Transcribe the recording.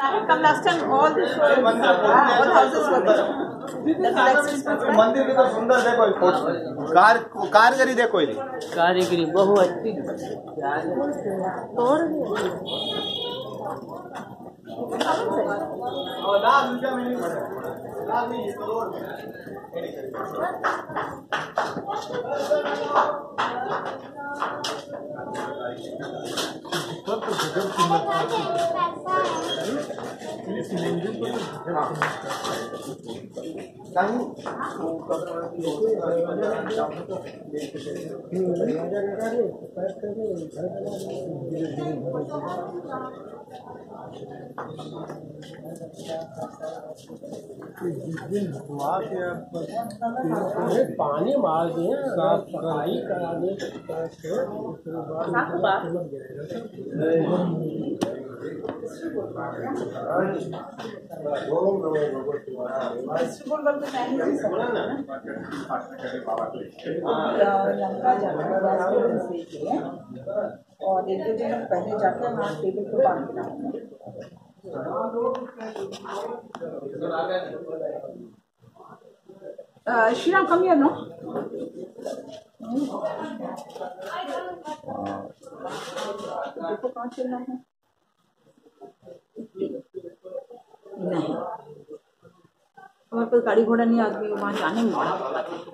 Come last time, all this was, all houses were there. मंदिर की तो सुंदर देखो कारीगरी देखो कारीगरी बहुत अच्छी और पानी मार दिए साफ सफाई करा दिए और एक दो दिन पहले जाकर वहाँ टेबल पर बांध देना। Shriram, come here, no? देखो कहाँ चल रहा है? नहीं, हमारे पास गाड़ी घोड़ा नहीं, आदमी वहाँ जाने में बड़ा